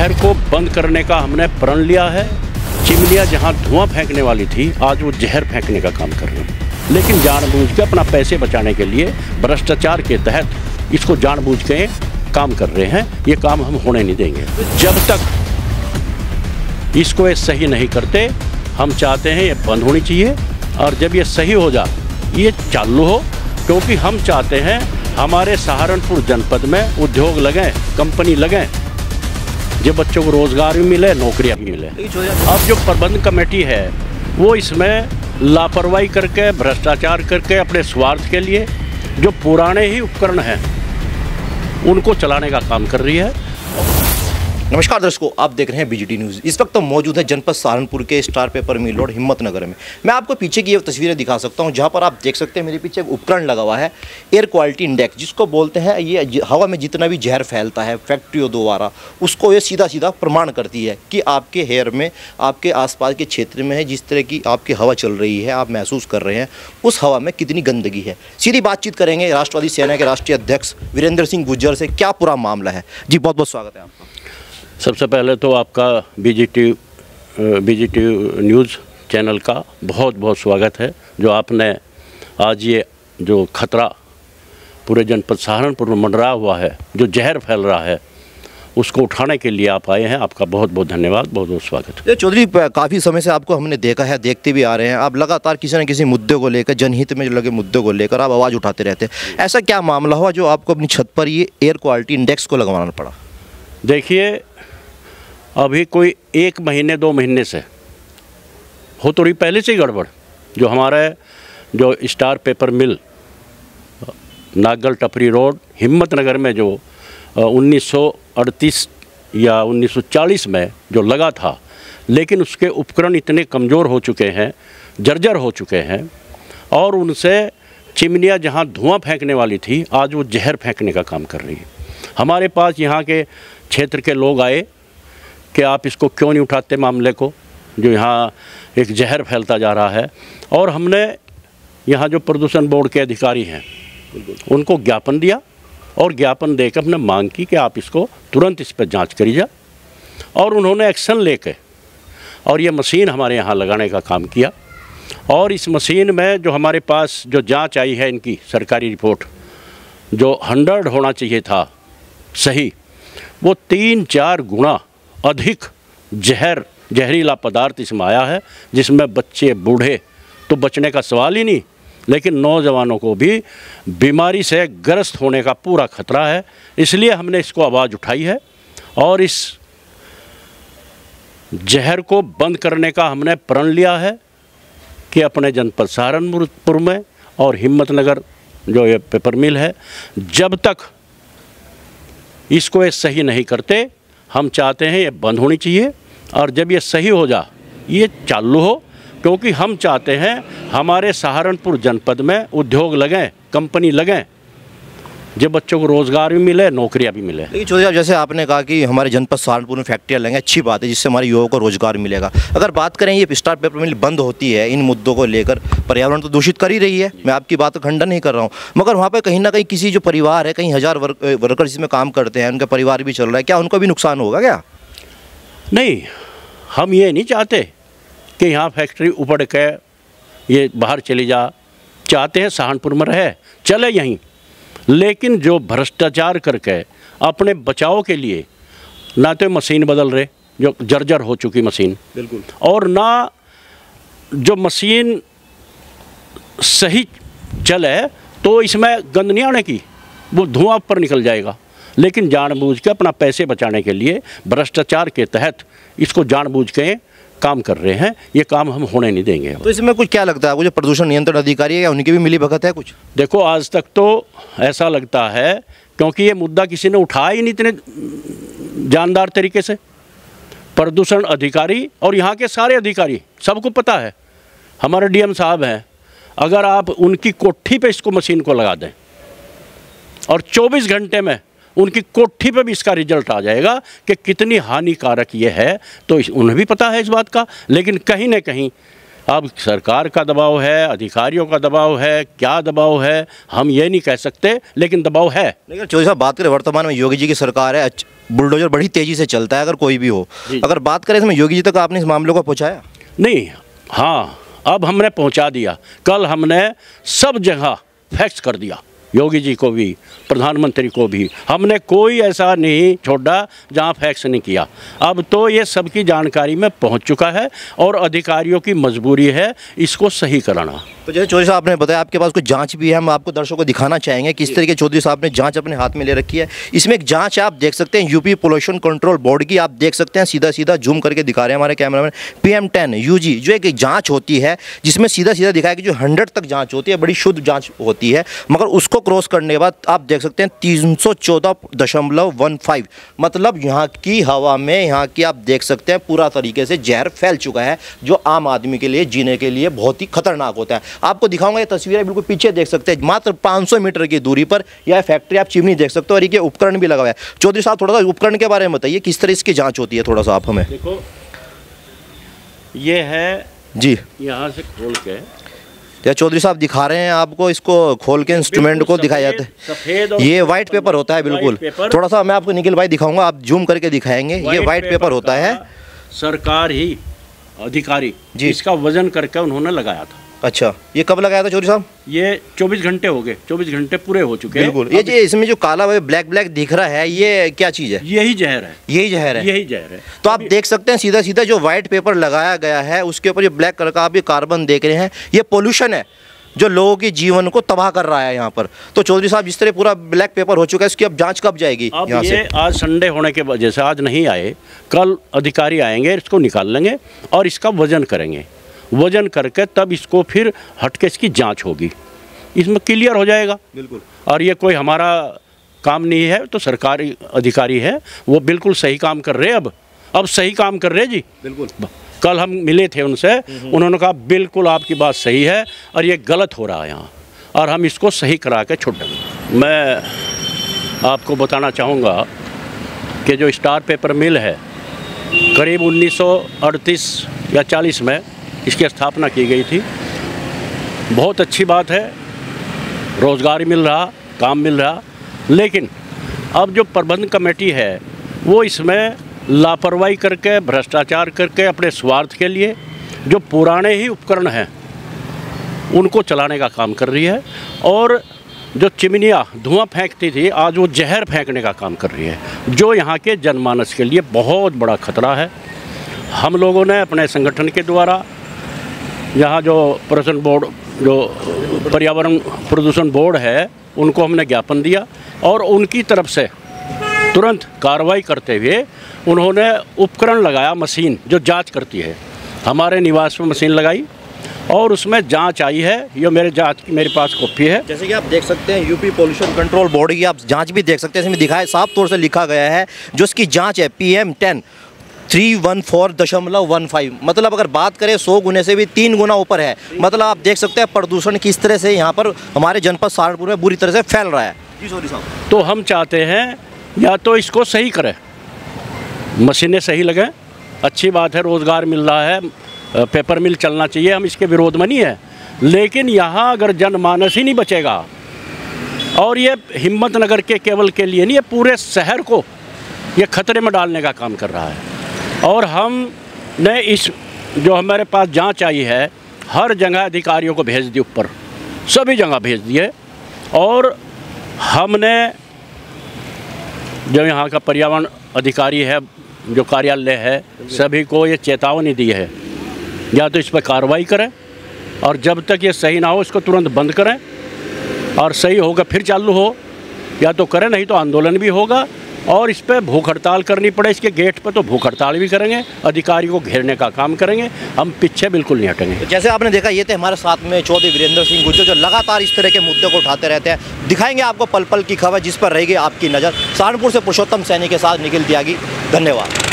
जहर को बंद करने का हमने प्रण लिया है। चिमनियाँ जहाँ धुआं फेंकने वाली थी, आज वो जहर फेंकने का काम कर रही हैं। लेकिन जानबूझ के अपना पैसे बचाने के लिए भ्रष्टाचार के तहत इसको जानबूझ के काम कर रहे हैं। ये काम हम होने नहीं देंगे जब तक इसको ये सही नहीं करते। हम चाहते हैं ये बंद होनी चाहिए, और जब ये सही हो जा, ये चालू हो, क्योंकि हम चाहते हैं हमारे सहारनपुर जनपद में उद्योग लगें, कंपनी लगें, जो बच्चों को रोजगार भी मिले, नौकरियां भी मिले। अब जो प्रबंध कमेटी है वो इसमें लापरवाही करके, भ्रष्टाचार करके, अपने स्वार्थ के लिए जो पुराने ही उपकरण हैं उनको चलाने का काम कर रही है। नमस्कार दर्शकों, आप देख रहे हैं बीजीटी न्यूज़। इस वक्त तो मौजूद है जनपद सहारनपुर के star paper mill road Himmatnagar में। मैं आपको पीछे की ये तस्वीरें दिखा सकता हूं, जहां पर आप देख सकते हैं मेरे पीछे एक उपकरण लगा हुआ है, एयर क्वालिटी इंडेक्स, जिसको बोलते हैं। ये हवा में जितना भी जहर फैलता है फैक्ट्रियों द्वारा, उसको ये सीधा सीधा प्रमाण करती है कि आपके हेयर में, आपके आसपास के क्षेत्र में है, जिस तरह की आपकी हवा चल रही है, आप महसूस कर रहे हैं, उस हवा में कितनी गंदगी है। सीधी बातचीत करेंगे राष्ट्रवादी सेना के राष्ट्रीय अध्यक्ष वीरेंद्र सिंह गुर्जर से। क्या पूरा मामला है जी? बहुत बहुत स्वागत है आपका। सबसे पहले तो आपका बीजीटी न्यूज़ चैनल का बहुत बहुत स्वागत है, जो आपने आज ये जो खतरा पूरे जनपद सहारनपुर में मंडरा हुआ है, जो जहर फैल रहा है, उसको उठाने के लिए आप आए हैं। आपका बहुत बहुत धन्यवाद, बहुत बहुत स्वागत है। चौधरी, काफ़ी समय से आपको हमने देखा है, देखते भी आ रहे हैं, आप लगातार किसी न किसी मुद्दे को लेकर, जनहित में लगे मुद्दे को लेकर आप आवाज़ उठाते रहते हैं। ऐसा क्या मामला हुआ जो आपको अपनी छत पर ये एयर क्वालिटी इंडेक्स को लगवाना पड़ा? देखिए, अभी कोई 1 महीने 2 महीने से हो तो रही पहले से ही गड़बड़। जो हमारे जो स्टार पेपर मिल नागल टपरी रोड हिम्मतनगर में जो 1938 या 1940 में जो लगा था, लेकिन उसके उपकरण इतने कमज़ोर हो चुके हैं, जर्जर हो चुके हैं, और उनसे चिमनियाँ जहाँ धुआं फेंकने वाली थी, आज वो जहर फेंकने का काम कर रही है। हमारे पास यहाँ के क्षेत्र के लोग आए कि आप इसको क्यों नहीं उठाते मामले को, जो यहाँ एक जहर फैलता जा रहा है। और हमने यहाँ जो प्रदूषण बोर्ड के अधिकारी हैं उनको ज्ञापन दिया, और ज्ञापन देकर हमने मांग की कि आप इसको तुरंत इस पर जांच करी जा, और उन्होंने एक्शन लेके और ये मशीन हमारे यहाँ लगाने का काम किया। और इस मशीन में जो हमारे पास जो जांच आई है, इनकी सरकारी रिपोर्ट जो 100 होना चाहिए था सही, वो 3-4 गुना अधिक जहरीला पदार्थ इसमें आया है, जिसमें बच्चे बूढ़े तो बचने का सवाल ही नहीं, लेकिन नौजवानों को भी बीमारी से ग्रस्त होने का पूरा खतरा है। इसलिए हमने इसको आवाज़ उठाई है, और इस जहर को बंद करने का हमने प्रण लिया है कि अपने जनपद सहारनपुर में और हिम्मतनगर जो ये पेपर मिल है, जब तक इसको ये सही नहीं करते, हम चाहते हैं ये बंद होनी चाहिए, और जब ये सही हो जा, ये चालू हो, क्योंकि हम चाहते हैं हमारे सहारनपुर जनपद में उद्योग लगें, कंपनी लगें, जो बच्चों को रोजगार भी मिले, नौकरियां भी मिले। लेकिन चौधरी, जैसे आपने कहा कि हमारे जनपद सहारनपुर में फैक्ट्रियाँ लगेंगे, अच्छी बात है, जिससे हमारे युवाओं को रोजगार मिलेगा। अगर बात करें ये स्टार पेपर मिल बंद होती है, इन मुद्दों को लेकर पर्यावरण तो दूषित कर ही रही है, मैं आपकी बात का खंडन नहीं कर रहा हूँ, मगर वहाँ पर कहीं ना कहीं किसी जो परिवार है, कहीं 1000 वर्कर जिसमें काम करते हैं, उनका परिवार भी चल रहा है, क्या उनको भी नुकसान होगा क्या? नहीं, हम ये नहीं चाहते कि यहाँ फैक्ट्री उपड़ के ये बाहर चली जा, चाहते हैं सहारनपुर में रहे, चले यहीं। लेकिन जो भ्रष्टाचार करके अपने बचाव के लिए ना तो मशीन बदल रहे, जो जर्जर हो चुकी मशीन, बिल्कुल, और ना जो मशीन सही चले तो इसमें गंद नहीं आने की, वो धुआं पर निकल जाएगा। लेकिन जानबूझ के अपना पैसे बचाने के लिए भ्रष्टाचार के तहत इसको जानबूझ के काम कर रहे हैं। ये काम हम होने नहीं देंगे। तो इसमें कुछ क्या लगता है आपको, जो प्रदूषण नियंत्रण अधिकारी है, या उनकी भी मिली भगत है कुछ? देखो, आज तक तो ऐसा लगता है, क्योंकि ये मुद्दा किसी ने उठाया ही नहीं इतने जानदार तरीके से। प्रदूषण अधिकारी और यहाँ के सारे अधिकारी, सबको पता है, हमारे डीएम साहब हैं, अगर आप उनकी कोठी पे इसको मशीन को लगा दें और 24 घंटे में उनकी कोठी पे भी इसका रिजल्ट आ जाएगा कि कितनी हानिकारक ये है, तो उन्हें भी पता है इस बात का। लेकिन कहीं न कहीं अब सरकार का दबाव है, अधिकारियों का दबाव है, क्या दबाव है हम ये नहीं कह सकते, लेकिन दबाव है। लेकिन चौधरी साहब बात करें, वर्तमान में योगी जी की सरकार है, बुलडोजर बड़ी तेज़ी से चलता है अगर कोई भी हो, अगर बात करें इसमें योगी जी तक आपने इस मामले को पहुँचाया? नहीं, हाँ अब हमने पहुंचा दिया। कल हमने सब जगह फैक्स कर दिया, योगी जी को भी, प्रधानमंत्री को भी। हमने कोई ऐसा नहीं छोड़ा जहां फैक्स नहीं किया। अब तो ये सबकी जानकारी में पहुंच चुका है और अधिकारियों की मजबूरी है इसको सही कराना। तो जैसे चौधरी साहब ने बताया आपके पास कुछ जांच भी है, हम आपको दर्शकों को दिखाना चाहेंगे किस तरीके चौधरी साहब ने जांच अपने हाथ में ले रखी है। इसमें एक जांच है, आप देख सकते हैं यूपी पोल्यूशन कंट्रोल बोर्ड की, आप देख सकते हैं सीधा सीधा जूम करके दिखा रहे हैं हमारे कैमरामैन। PM10 UG जो एक जांच होती है जिसमें सीधा सीधा दिखाया कि जो 100 तक जाँच होती है, बड़ी शुद्ध जाँच होती है, मगर उसको क्रॉस करने के बाद आप देख सकते हैं 314.15, मतलब यहाँ की हवा में, यहाँ की आप देख सकते हैं पूरा तरीके से जहर फैल चुका है, जो आम आदमी के लिए जीने के लिए बहुत ही खतरनाक होता है। आपको दिखाऊंगा ये तस्वीरें, बिल्कुल पीछे देख सकते हैं, मात्र 500 मीटर की दूरी पर यह फैक्ट्री, आप चिमनी देख सकते हो और ये उपकरण भी लगा हुआ है। चौधरी साहब थोड़ा सा उपकरण के बारे में बताइए, किस तरह इसकी जाँच होती है, थोड़ा सा आप हमें। देखो ये है जी, यहाँ से खोल के या चौधरी साहब दिखा रहे हैं आपको, इसको खोल के इंस्ट्रूमेंट को दिखाया जाता है। ये वाइट पेपर होता है, बिल्कुल थोड़ा सा मैं आपको निखिल भाई दिखाऊंगा, आप जूम करके दिखाएंगे। ये वाइट पेपर होता है, सरकार ही अधिकारी जी इसका वजन करके उन्होंने लगाया था। अच्छा, ये कब लगाया था चौधरी साहब? ये 24 घंटे हो गए, 24 घंटे पूरे हो चुके हैं। बिल्कुल। ये इसमें जो काला ब्लैक ब्लैक दिख रहा है, ये क्या चीज़ है? यही जहर है, यही जहर है, यही जहर है। तो आप देख सकते हैं सीधा सीधा जो व्हाइट पेपर लगाया गया है उसके ऊपर जो ब्लैक कलर का आप ये कार्बन देख रहे हैं, ये पोल्यूशन है जो लोगों के जीवन को तबाह कर रहा है यहाँ पर। तो चौधरी साहब जिस तरह पूरा ब्लैक पेपर हो चुका है, इसकी अब जांच कब जाएगी? अब यहाँ से आज संडे होने के वजह से आज नहीं आए, कल अधिकारी आएंगे, इसको निकाल लेंगे और इसका वजन करेंगे। वजन करके तब इसको फिर हटके इसकी जांच होगी, इसमें क्लियर हो जाएगा। बिल्कुल। और ये कोई हमारा काम नहीं है, तो सरकारी अधिकारी है वो बिल्कुल सही काम कर रहे हैं। अब सही काम कर रहे हैं जी, बिल्कुल। कल हम मिले थे उनसे, उन्होंने कहा बिल्कुल आपकी बात सही है और ये गलत हो रहा है यहाँ, और हम इसको सही करा के छोड़ देंगे। मैं आपको बताना चाहूँगा कि जो स्टार पेपर मिल है, करीब 1938 या 40 में इसकी स्थापना की गई थी। बहुत अच्छी बात है, रोज़गार मिल रहा, काम मिल रहा, लेकिन अब जो प्रबंध कमेटी है वो इसमें लापरवाही करके, भ्रष्टाचार करके, अपने स्वार्थ के लिए जो पुराने ही उपकरण हैं उनको चलाने का काम कर रही है, और जो चिमनियाँ धुआं फेंकती थी आज वो जहर फेंकने का काम कर रही है, जो यहाँ के जनमानस के लिए बहुत बड़ा खतरा है। हम लोगों ने अपने संगठन के द्वारा यहाँ जो प्रदूषण बोर्ड, जो पर्यावरण प्रदूषण बोर्ड है, उनको हमने ज्ञापन दिया और उनकी तरफ से तुरंत कार्रवाई करते हुए उन्होंने उपकरण लगाया, मशीन जो जांच करती है। हमारे निवास में मशीन लगाई और उसमें जांच आई है। ये मेरे पास कॉपी है। जैसे कि आप देख सकते हैं यूपी पोल्यूशन कंट्रोल बोर्ड की आप जांच भी देख सकते हैं, इसमें दिखाया साफ तौर से लिखा गया है जो इसकी जांच है PM10 314.15, मतलब अगर बात करें 100 गुने से भी 3 गुना ऊपर है। मतलब आप देख सकते हैं प्रदूषण किस तरह से यहाँ पर हमारे जनपद सहारनपुर में बुरी तरह से फैल रहा है। जी चौधरी साहब, तो हम चाहते हैं या तो इसको सही करें, मशीनें सही लगें, अच्छी बात है, रोज़गार मिल रहा है, पेपर मिल चलना चाहिए, हम इसके विरोध में नहीं है, लेकिन यहाँ अगर जनमानस ही नहीं बचेगा, और ये हिम्मतनगर के केवल के लिए नहीं, ये पूरे शहर को ये खतरे में डालने का काम कर रहा है। और हमने इस जो हमारे पास जांच आई है, हर जगह अधिकारियों को भेज दी, ऊपर सभी जगह भेज दिए, और हमने जो यहाँ का पर्यावरण अधिकारी है, जो कार्यालय है, सभी को ये चेतावनी दी है, या तो इस पर कार्रवाई करें और जब तक ये सही ना हो इसको तुरंत बंद करें, और सही होगा फिर चालू हो, या तो करें, नहीं तो आंदोलन भी होगा और इस पर भूख हड़ताल करनी पड़े, इसके गेट पर तो भूख हड़ताल भी करेंगे, अधिकारी को घेरने का काम करेंगे, हम पीछे बिल्कुल नहीं हटेंगे। तो जैसे आपने देखा, ये थे हमारे साथ में चौधरी वीरेंद्र सिंह गुर्जर, जो लगातार इस तरह के मुद्दे को उठाते रहते हैं। दिखाएंगे आपको पल पल की खबर जिस पर रहेगी आपकी नज़र। सहारनपुर से पुरुषोत्तम सैनी के साथ निखिल त्यागी, धन्यवाद।